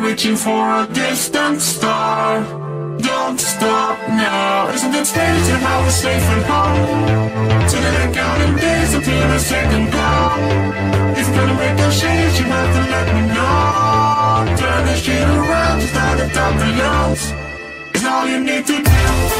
reaching for a distant star. Don't stop now. Isn't it strange to how we're safe and home? So that I count in days until a second glow. If you're gonna make a change, you have to let me know. Turn this shit around, just start at the youngs. It's all you need to do.